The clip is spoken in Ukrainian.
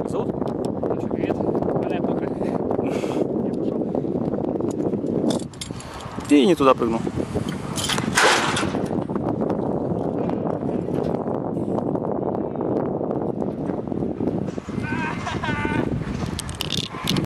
Как зовут? Саша, привет. Валяй пока. Я пошел. И не туда прыгнул.